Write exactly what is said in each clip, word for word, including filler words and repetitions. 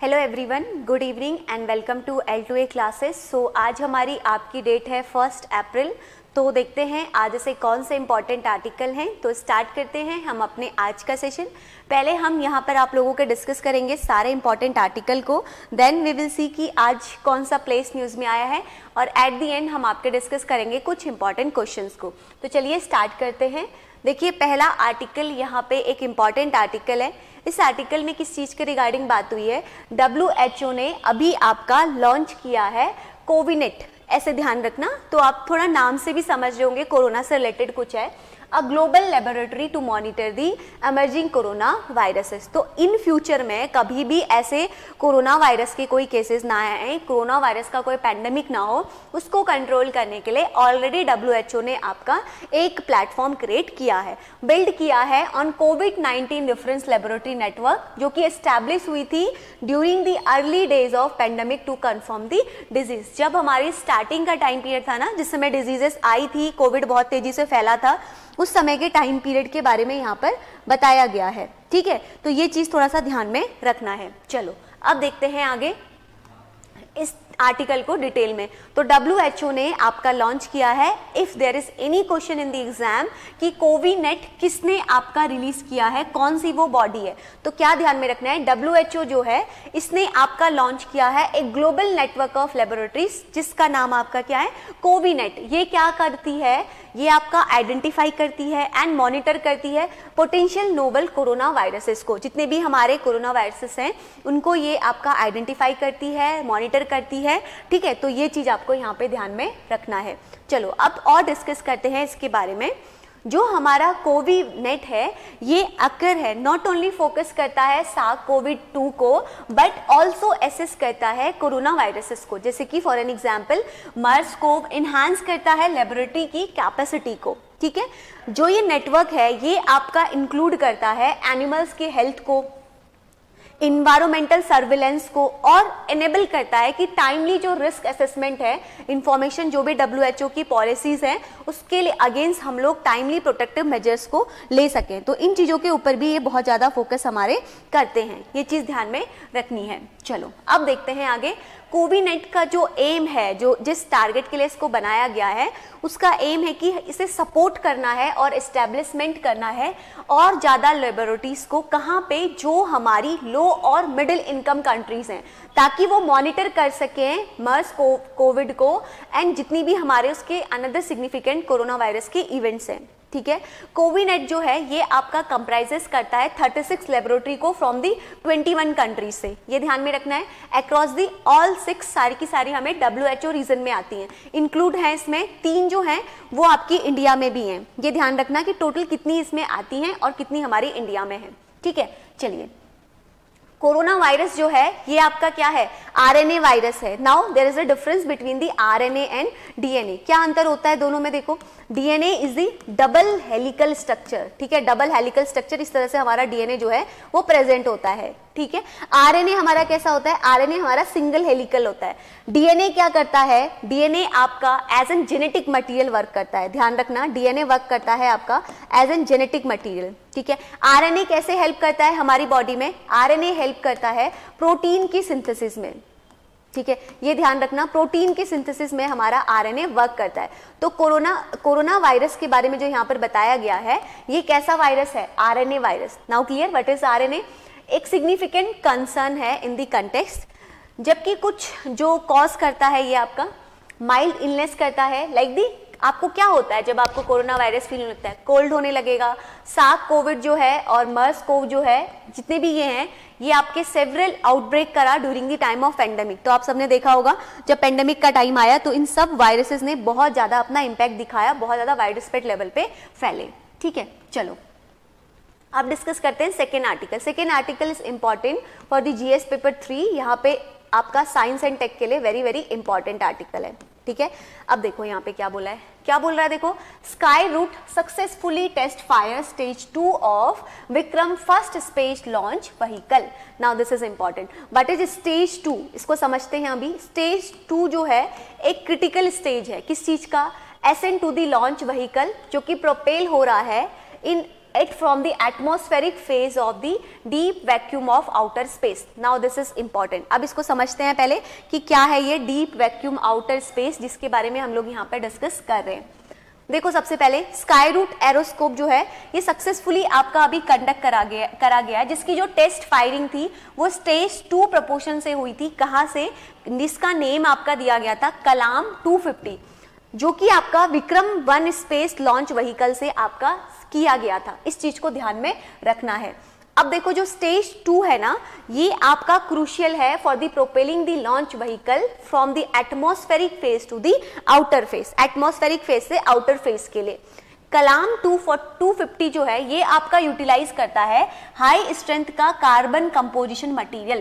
Hello everyone, good evening and welcome to L two A classes. So आज हमारी आपकी date है first April. तो देखते हैं आज से कौन से इंपॉर्टेंट आर्टिकल हैं। तो स्टार्ट करते हैं हम अपने आज का सेशन। पहले हम यहाँ पर आप लोगों के डिस्कस करेंगे सारे इंपॉर्टेंट आर्टिकल को, देन वी विल सी कि आज कौन सा प्लेस न्यूज़ में आया है, और एट द एंड हम आपके डिस्कस करेंगे कुछ इंपॉर्टेंट क्वेश्चंस को। तो चलिए स्टार्ट करते हैं। देखिए पहला आर्टिकल यहाँ पे एक इम्पॉर्टेंट आर्टिकल है। इस आर्टिकल में किस चीज़ के रिगार्डिंग बात हुई है? डब्ल्यू एच ओ ने अभी आपका लॉन्च किया है कोविनेट। ऐसे ध्यान रखना, तो आप थोड़ा नाम से भी समझ रहे होंगे कोरोना से रिलेटेड कुछ है। A global laboratory to monitor the emerging corona viruses. तो इन फ्यूचर में कभी भी ऐसे कोरोना वायरस के कोई केसेस ना आए, कोरोना वायरस का कोई पैंडेमिक ना हो, उसको कंट्रोल करने के लिए ऑलरेडी डब्ल्यू एच ओ ने आपका एक प्लेटफॉर्म क्रिएट किया है, बिल्ड किया है on covid nineteen reference laboratory network, जो कि एस्टैब्लिश हुई थी during the early days of pandemic to confirm the disease. जब हमारी स्टार्टिंग का टाइम पीरियड था ना, जिस समय डिजीजेस आई थी, कोविड बहुत तेजी से फैला था, उस समय के टाइम पीरियड के बारे में यहाँ पर बताया गया है। ठीक है, तो ये चीज थोड़ा सा ध्यान में रखना है। चलो अब देखते हैं आगे इस आर्टिकल को डिटेल में। तो डब्ल्यू एच ओ ने आपका लॉन्च किया है, if there is any question in the exam कि कोविनेट किसने आपका रिलीज किया है, कौन सी वो बॉडी है, तो क्या ध्यान में रखना है, डब्ल्यू एच ओ जो है इसने आपका लॉन्च किया है एक ग्लोबल नेटवर्क ऑफ लेबोरेटरीज, जिसका नाम आपका क्या है, कोविनेट। ये क्या करती है, ये आपका आइडेंटिफाई करती है एंड मॉनिटर करती है पोटेंशियल नोवल कोरोना वायरसेस को। जितने भी हमारे कोरोना वायरसेस हैं उनको ये आपका आइडेंटिफाई करती है, मॉनिटर करती है। ठीक है, तो ये चीज आपको यहाँ पे ध्यान में रखना है। चलो अब और डिस्कस करते हैं इसके बारे में। जो हमारा कोविनेट है ये अकर है, नॉट ओनली फोकस करता है सार्स कोविड टू को, बट ऑल्सो एसेस करता है कोरोना वायरसेस को। जैसे कि फॉर एन एग्जाम्पल मर्स को इन्हांस करता है लेबोरेटरी की कैपेसिटी को। ठीक है, जो ये नेटवर्क है ये आपका इंक्लूड करता है एनिमल्स के हेल्थ को, इन्वायरमेंटल सर्विलेंस को, और एनेबल करता है कि टाइमली जो रिस्क असेसमेंट है, इंफॉर्मेशन जो भी डब्ल्यू एच ओ की पॉलिसीज हैं उसके लिए अगेंस्ट हम लोग टाइमली प्रोटेक्टिव मेजर्स को ले सकें। तो इन चीज़ों के ऊपर भी ये बहुत ज़्यादा फोकस हमारे करते हैं, ये चीज़ ध्यान में रखनी है। चलो अब देखते हैं आगे। कोविनेट का जो एम है, जो जिस टारगेट के लिए इसको बनाया गया है, उसका एम है कि इसे सपोर्ट करना है और इस्टेब्लिशमेंट करना है और ज़्यादा लेबोरेटरीज को, कहाँ पे, जो हमारी लो और मिडिल इनकम कंट्रीज हैं, ताकि वो मॉनिटर कर सकें मर्स को कोविड को एंड जितनी भी हमारे उसके अनदर सिग्निफिकेंट कोरोना वायरस के इवेंट्स हैं। ठीक है, कोविनेट जो है ये आपका कंप्राइजेस करता है छत्तीस लेबोरेटरी को फ्रॉम दी इक्कीस कंट्रीज से। ये ध्यान में रखना है, अक्रॉस दी ऑल सिक्स, सारी की सारी हमें डब्ल्यू एच ओ रीजन में आती हैं। इंक्लूड है इसमें तीन जो हैं वो आपकी इंडिया में भी हैं। ये ध्यान रखना कि टोटल कितनी इसमें आती हैं और कितनी हमारी इंडिया में है। ठीक है, चलिए कोरोना वायरस जो है ये आपका क्या है, आरएनए वायरस है। Now there is a difference between the RNA and DNA. क्या अंतर होता है दोनों में? देखो, DNA is the double helical structure. ठीक है, डबल हेलिकल स्ट्रक्चर, इस तरह से हमारा डीएनए जो है वो प्रेजेंट होता है। ठीक है, आरएनए हमारा कैसा होता है, आरएनए हमारा सिंगल हेलिकल होता है। डीएनए क्या करता है, डीएनए आपका as an genetic material work करता है। ध्यान रखना, डीएनए वर्क करता है आपका एज एन जेनेटिक मटेरियल। ठीक है, आरएनए कैसे हेल्प करता है हमारी बॉडी में, आरएनए हेल्प करता है प्रोटीन की सिंथेसिस में। ठीक है, ये ध्यान रखना, प्रोटीन के सिंथेसिस में हमारा आरएनए वर्क करता है। तो कोरोना कोरोना वायरस के बारे में जो यहाँ पर बताया गया है, ये कैसा वायरस है, RNA virus. Now clear what is RNA? एक सिग्निफिकेंट कंसर्न है इन दी कंटेक्स्ट, जबकि कुछ जो कॉज करता है ये आपका माइल्ड इलनेस करता है। लाइक दी, आपको क्या होता है जब आपको कोरोना वायरस फील होता है, कोल्ड होने लगेगा। सार्स कोविड जो है और मर्स कोव जो है, जितने भी ये हैं, ये आपके सेवरल आउटब्रेक करा during the time of pandemic. तो आप सबने देखा होगा जब पेंडेमिक का टाइम आया तो इन सब वायरसेस ने बहुत ज्यादा अपना इंपैक्ट दिखाया, बहुत ज्यादा वाइड स्प्रेड लेवल पे फैले। ठीक है, चलो अब डिस्कस करते हैं second article. Second article is important for the GS paper three. यहाँ पे आपका साइंस एंड टेक के लिए वेरी वेरी इंपॉर्टेंट आर्टिकल है। ठीक है, अब देखो यहाँ पे क्या बोला है, क्या बोल रहा है, देखो, Skyroot successfully test fire stage two of Vikram first space launch vehicle. Now this is important, what is stage two, इसको समझते हैं अभी। स्टेज टू जो है एक क्रिटिकल स्टेज है, किस चीज का, ascent to the launch vehicle, जो कि प्रोपेल हो रहा है इन it from the atmospheric phase of the deep vacuum of outer space. Now this is important. अब इसको समझते हैं पहले कि क्या है ये deep vacuum outer space जिसके बारे में हम लोग यहाँ पर डिस्कस कर रहे हैं. देखो सबसे पहले स्काई रूट एरोस्कोप जो है ये सक्सेसफुली आपका अभी कंडक्ट करा गया करा गया है, जिसकी जो टेस्ट फायरिंग थी वो स्टेज टू प्रपोर्शन से हुई थी. कहाँ से? जिसका नेम आपका दिया गया था कलाम टू फिफ्टी, जो कि आपका Vikram one space launch vehicle से आपका किया गया था. इस चीज को ध्यान में रखना है. अब देखो जो स्टेज टू है ना, ये आपका क्रूशियल है for the propelling the launch vehicle from the atmospheric phase to the outer phase. Atmospheric phase से आउटर फेज के लिए कलाम टू फिफ्टी जो है ये आपका यूटिलाइज करता है हाई स्ट्रेंथ का कार्बन कंपोजिशन मटेरियल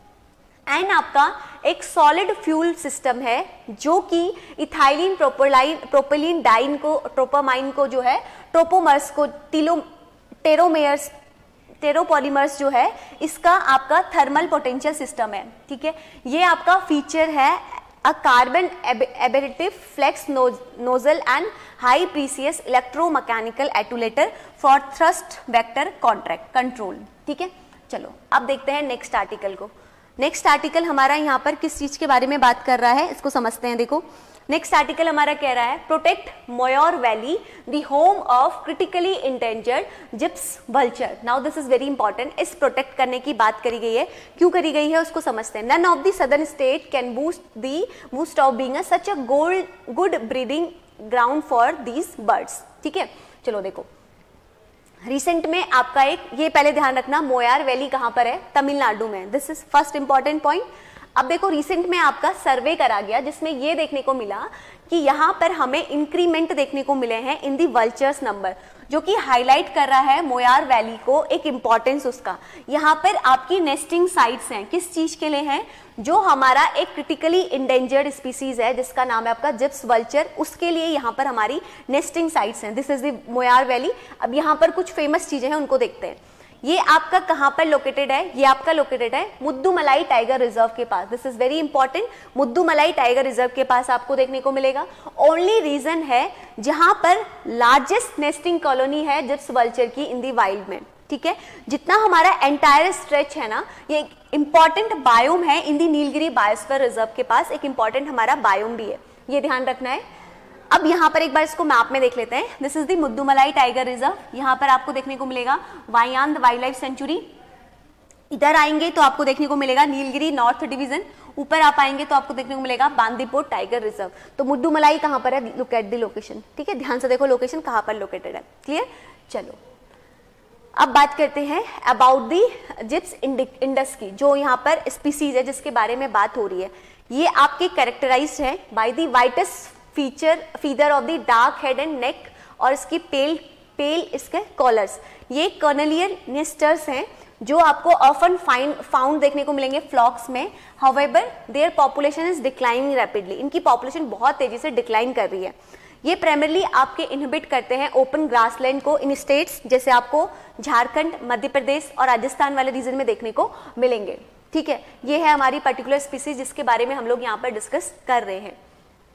एंड आपका एक सॉलिड फ्यूल सिस्टम है जो कि इथाइलिन प्रोपेलाइन प्रोपेलिन डाइन को ट्रोपोमाइन को जो है ट्रोपोमर्स को टीलो टेरोमेयर्स टेरोपॉलीमर्स जो है इसका आपका थर्मल पोटेंशियल सिस्टम है. ठीक है, ये आपका फीचर है a carbon ablative flex nozzle and high precise electromechanical actuator for thrust vector contract control. ठीक है, चलो अब देखते हैं नेक्स्ट आर्टिकल को. नेक्स्ट आर्टिकल हमारा यहाँ पर किस चीज के बारे में बात कर रहा है इसको समझते हैं. देखो नेक्स्ट आर्टिकल हमारा कह रहा है protect Moyar valley the home of critically endangered gyps vulture. Now this is very important. इस प्रोटेक्ट करने की बात करी गई है, क्यों करी गई है उसको समझते हैं. None of the southern state can boost the boost of being a such a gold good breeding ground for these birds. ठीक है, चलो देखो रिसेंट में आपका एक ये पहले ध्यान रखना मोयार वैली कहां पर है? तमिलनाडु में. This is first important point. अब देखो रिसेंट में आपका सर्वे करा गया जिसमें ये देखने को मिला कि यहाँ पर हमें इंक्रीमेंट देखने को मिले हैं इन दी वल्चर्स नंबर, जो कि हाईलाइट कर रहा है मोयार वैली को एक इंपॉर्टेंस उसका. यहाँ पर आपकी नेस्टिंग साइट्स हैं, किस चीज के लिए हैं? जो हमारा एक क्रिटिकली इंडेंजर्ड स्पीसीज है जिसका नाम है आपका जिप्स वल्चर, उसके लिए यहाँ पर हमारी नेस्टिंग साइट्स हैं. This is the Moyar valley. अब यहाँ पर कुछ फेमस चीजें हैं उनको देखते हैं. ये आपका कहां पर लोकेटेड है? ये आपका लोकेटेड है मुद्दुमलाई टाइगर रिजर्व के पास. This is very important. Mudumalai tiger reserve के पास आपको देखने को मिलेगा. ओनली रीजन है जहां पर लार्जेस्ट नेस्टिंग कॉलोनी है जिप्स वल्चर की इन दी वाइल्ड में. ठीक है, जितना हमारा एंटायर स्ट्रेच है ना, ये इंपॉर्टेंट बायोम है in the Nilgiri biosphere reserve के पास. एक इंपॉर्टेंट हमारा बायोम भी है, ये ध्यान रखना है. अब यहाँ पर एक बार इसको मैप में देख लेते हैं. This is the Mudumalai tiger reserve. यहाँ पर आपको देखने को मिलेगा वायांद वाइल्ड लाइफ सेंचुरी. इधर आएंगे तो आपको देखने को मिलेगा नीलगिरी नॉर्थ डिवीजन. ऊपर आप आएंगे तो आपको देखने को मिलेगा बांदीपुर टाइगर रिजर्व. तो मुद्दुमलाई कहाँ पर है? Look at the location. ठीक है, ध्यान से देखो लोकेशन कहाँ पर लोकेटेड है. क्लियर? चलो अब बात करते हैं अबाउट दी जिप्स इंडस की, जो यहाँ पर स्पीसीज है जिसके बारे में बात हो रही है. ये आपके कैरेक्टराइज है by the whitest feature feather of the dark head and neck और इसकी पेल पेल इसके कॉलर्स. ये कर्नलियर नेस्टर्स हैं जो आपको ऑफन फाइंड फाउंड देखने को मिलेंगे फ्लॉक्स में. However their population is declining rapidly. इनकी पॉपुलेशन बहुत तेजी से डिक्लाइन कर रही है. ये प्राइमरली आपके इनहिबिट करते हैं ओपन ग्रासलैंड को इन स्टेट्स जैसे आपको झारखंड, मध्य प्रदेश और राजस्थान वाले रीजन में देखने को मिलेंगे. ठीक है, ये है हमारी पर्टिकुलर स्पीसीज जिसके बारे में हम लोग यहाँ पर डिस्कस कर रहे हैं.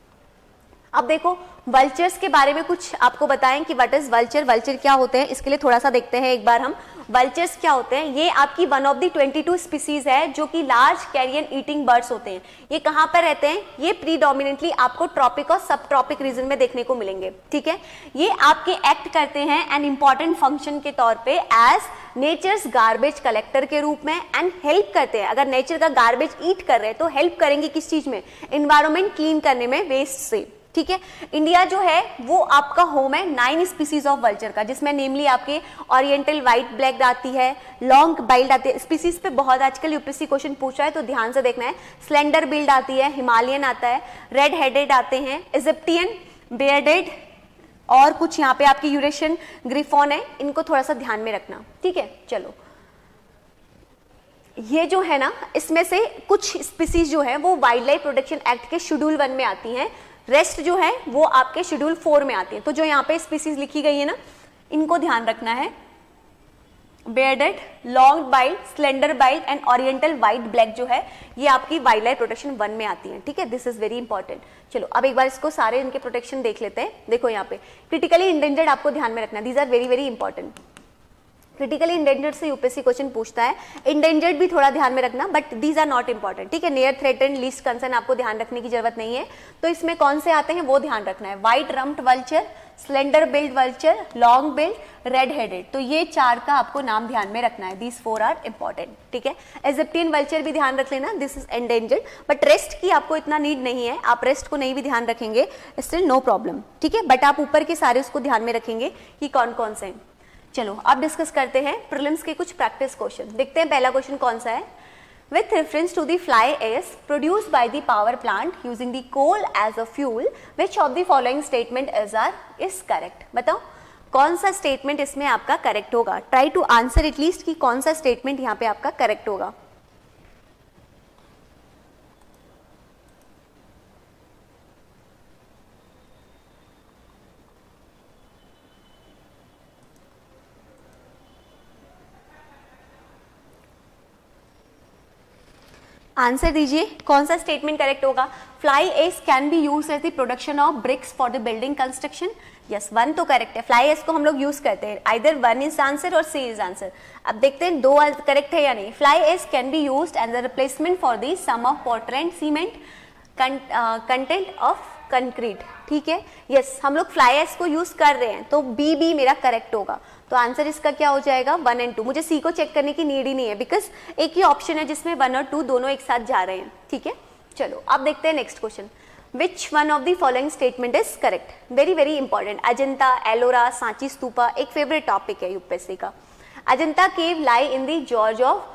अब देखो वल्चर्स के बारे में कुछ आपको बताएं कि व्हाट इज वल्चर. वल्चर क्या होते हैं इसके लिए थोड़ा सा देखते हैं एक बार हम. वल्चर्स क्या होते हैं? ये आपकी one of the twenty two species है जो कि लार्ज कैरियन ईटिंग बर्ड्स होते हैं. ये कहाँ पर रहते हैं? ये प्रीडोमिनेटली आपको ट्रॉपिक और सब ट्रॉपिक रीजन में देखने को मिलेंगे. ठीक है, ये आपके एक्ट करते हैं एन इंपॉर्टेंट फंक्शन के तौर पे एज नेचर्स गार्बेज कलेक्टर के रूप में एंड हेल्प करते हैं. अगर नेचर का गार्बेज ईट कर रहे हैं तो हेल्प करेंगे किस चीज में? एनवायरमेंट क्लीन करने में वेस्ट से. ठीक है, इंडिया जो है वो आपका होम है नाइन स्पीसीज ऑफ वल्चर का, जिसमें नेमली आपके ओरिएंटल व्हाइट ब्लैक आती है, लॉन्ग बाइल्ड आती है. स्पीसीज पे बहुत आजकल यूपीएससी क्वेश्चन पूछा है तो ध्यान से देखना है. स्लेंडर बिल्ड आती है, हिमालयन आता है, रेड हेडेड आते हैं, इजिप्टियन, बेयर्डेड और कुछ यहाँ पे आपकी यूरेशियन ग्रिफॉन है. इनको थोड़ा सा ध्यान में रखना. ठीक है, चलो ये जो है ना इसमें से कुछ स्पीसीज जो है वो वाइल्ड लाइफ प्रोटेक्शन एक्ट के शेड्यूल वन में आती हैं. रेस्ट जो है वो आपके शेड्यूल फोर में आती है. तो जो यहाँ पे स्पीसीज लिखी गई है ना इनको ध्यान रखना है. Bearded, long billed, slender billed and oriental white black जो है ये आपकी वाइल्ड लाइफ प्रोटेक्शन वन में आती है. ठीक है, दिस इज वेरी इंपॉर्टेंट. चलो अब एक बार इसको सारे इनके प्रोटेक्शन देख लेते हैं. देखो यहाँ पे क्रिटिकली इंडेंजर्ड आपको ध्यान में रखना है. These are very very important. Critically endangered से यूपीएससी क्वेश्चन पूछता है, इंडेंजर्ड भी थोड़ा ध्यान में रखना, but these are not important, ठीक है। नियर थ्रेटेंड, लीस्ट कंसर्न आपको ध्यान रखने की जरूरत नहीं है। तो इसमें कौन से आते हैं वो ध्यान रखना है, white rumped vulture, slender billed vulture, long billed, red headed, तो ये चार का आपको नाम ध्यान में रखना है, दीज फोर आर इंपॉर्टेंट, ठीक है। इजिप्टियन वल्चर भी ध्यान रख लेना, this is endangered, but rest की आपको इतना नीड नहीं है, आप रेस्ट को नहीं भी ध्यान रखेंगे स्टिल नो प्रॉब्लम, ठीक है, बट आप ऊपर के सारे उसको ध्यान में रखेंगे कि कौन कौन से हैं। चलो अब डिस्कस करते हैं प्रीलिम्स के कुछ प्रैक्टिस क्वेश्चन। देखते हैं पहला क्वेश्चन कौन सा है। With reference to the fly ash produced by the power plant using the coal as a fuel, which of the following statement is are is correct? बताओ कौन सा स्टेटमेंट इसमें आपका करेक्ट होगा। ट्राई टू आंसर एटलीस्ट कि कौन सा statement यहाँ पे आपका करेक्ट होगा। आंसर दीजिए कौन सा स्टेटमेंट करेक्ट होगा। Fly ash can be use as the production of bricks for the building construction. Yes, one तो करेक्ट है, फ्लाई एश को हम लोग यूज करते हैं, आइदर वन इज आंसर और सी इज आंसर। अब देखते हैं दो करेक्ट है या नहीं। Fly ash can be use as a replacement for the some of Portland cement content of concrete, ठीक है। यस, हम लोग फ्लाई एश को यूज कर रहे हैं, तो बी बी मेरा करेक्ट होगा। तो आंसर इसका क्या हो जाएगा, वन एंड टू। मुझे सी को चेक करने की नीड ही नहीं है, बिकॉज एक ही ऑप्शन है जिसमें वन और टू दोनों एक साथ जा रहे हैं, ठीक है। चलो अब देखते हैं next question. Which one of the following statement is correct. Very very important. Ajanta, Ellora, Sanchi stupa एक फेवरेट टॉपिक है यूपीएससी का। Ajanta cave lie in the gorge of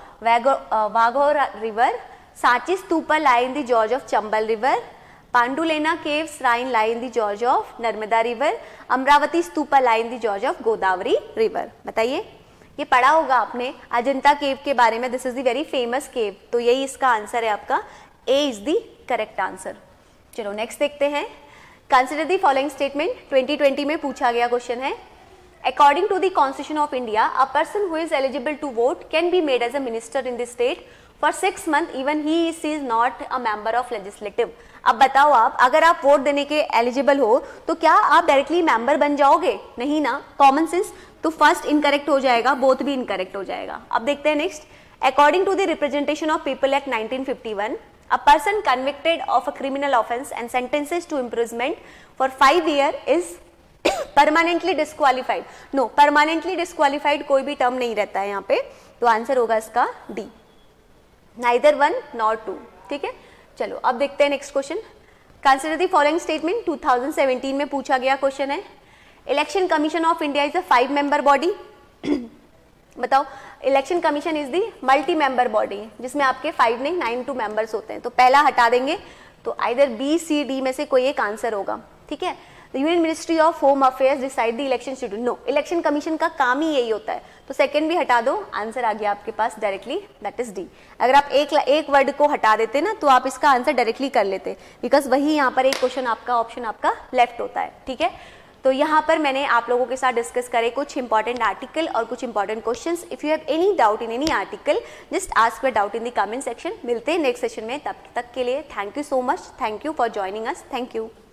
Waghora river, Sanchi stupa lie in the gorge of Chambal river, Pandulena cave shrine lie in the gorge of Narmada river, Amaravati stupa lie in the gorge of Godavari river. बताइए, ये पढ़ा होगा आपने अजंता केव के बारे में, this is the very famous cave, तो यही इसका आंसर है आपका, A is the correct answer. चलो नेक्स्ट देखते हैं। Consider the following statement, twenty twenty में पूछा गया क्वेश्चन है। According to the constitution of India, a person who is eligible to vote can be made as a minister in the state for six month even he is not a member of legislative. अब बताओ आप, अगर आप vote देने के eligible हो तो क्या आप डायरेक्टली मेंबर बन जाओगे? नहीं ना, कॉमन सेंस। तो फर्स्ट इनकरेक्ट हो जाएगा, बोथ भी इनकरेक्ट हो जाएगा। अब देखते हैं next. According to the representation of people act nineteen fifty one, a person convicted of a criminal offense and sentences to imprisonment for five year is permanently disqualified. No, permanently disqualified कोई भी term नहीं रहता है यहाँ पे, तो answer होगा इसका D, neither one nor two, ठीक है। चलो अब देखते हैं next question. Consider the following statement, two thousand seventeen में पूछा गया क्वेश्चन है। Election commission of India is a five member body. बताओ, election commission is the multi member body, जिसमें आपके फाइव नहीं नाइन टू मेंबर्स होते हैं। तो पहला हटा देंगे, तो आइदर बी सी डी में से कोई एक आंसर होगा, ठीक है। The union ministry of home affairs decide the election schedule. No, election commission का काम ही यही होता है, तो सेकंड भी हटा दो, आंसर आ गया आपके पास डायरेक्टली, दैट इज डी। अगर आप एक एक वर्ड को हटा देते ना तो आप इसका आंसर डायरेक्टली कर लेते, बिकॉज वही यहाँ पर एक क्वेश्चन आपका ऑप्शन आपका लेफ्ट होता है, ठीक है। तो यहाँ पर मैंने आप लोगों के साथ डिस्कस करे कुछ इंपॉर्टेंट आर्टिकल और कुछ important questions. If you have any doubt in any article, just ask your doubt in the comment section. मिलते हैं नेक्स्ट सेशन में, तब तक के लिए thank you so much, thank you for joining us, thank you.